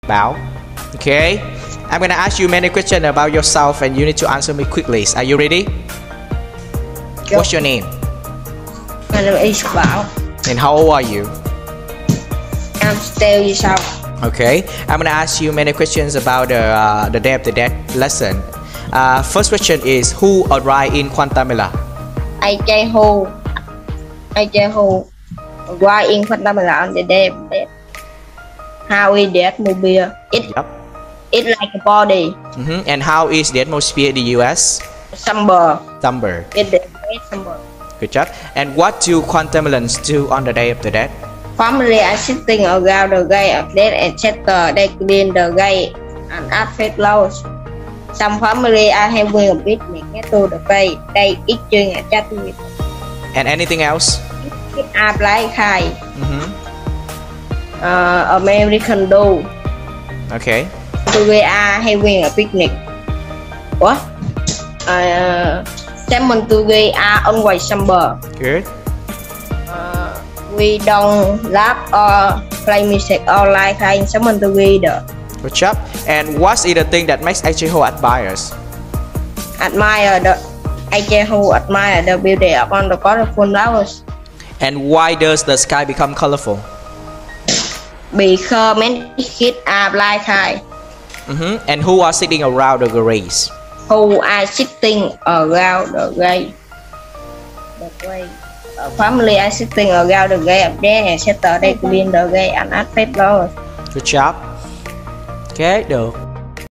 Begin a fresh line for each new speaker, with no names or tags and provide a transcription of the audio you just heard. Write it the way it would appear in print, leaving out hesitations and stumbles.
Bảo. Okay. I'm gonna ask you many questions about yourself and you need to answer me quickly. Are you ready?
Go.
What's your name?
My name is Bảo.
And how old are you?
I'm still years old.
Okay. I'm gonna ask you many questions about the Day of the Dead lesson. First question is who arrived in Guatemala?
AJ who why in Guatemala on the day of death? How is the atmosphere?
Yep.
It's like a body.
And how is the atmosphere in the US?
Summer.
Summer.
It's the great summer.
Good job. And what do Guatemalans do on the Day of the Dead?
Family are sitting around the gate of death and shelter. They clean the gate and add flowers. Some family are having a picnic next to the gate. They eating and chatting with them.
And anything else?
Kids are like high. American do.
Okay.
We are having a picnic. What? Salmon we are always summer.
Good.
We don't laugh or play music or like in salmon together.
Good job. And what is the thing that makes AJ Ho admires?
Admire the AJ who admire the beauty upon the colorful flowers.
And why does the sky become colorful?
Because many kids are like high.
And who are sitting around the graves?
Who are sitting around the grave. Family are sitting around the grave of death and shelter. They clean the grave and add flowers.
Good job. Okay, được.